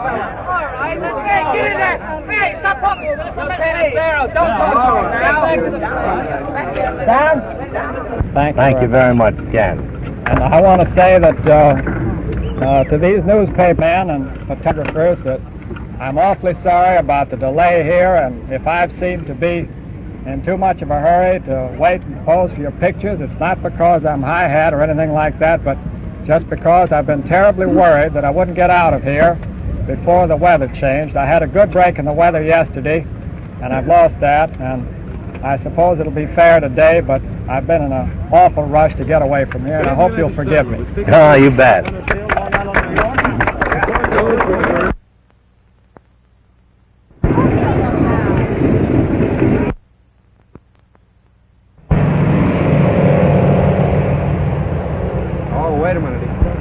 right, let's get in there. Hey, stop talking. Don't talk now. Thank you very much, Ken. And I want to say that to these newspapermen and photographers that I'm awfully sorry about the delay here, and if I've seemed to be in too much of a hurry to wait and pose for your pictures, it's not because I'm high-hat or anything like that, but just because I've been terribly worried that I wouldn't get out of here before the weather changed. I had a good break in the weather yesterday, and I've lost that, and I suppose it'll be fair today, but I've been in an awful rush to get away from here, and I hope you'll forgive me. Oh, you bet. Oh, wait a minute.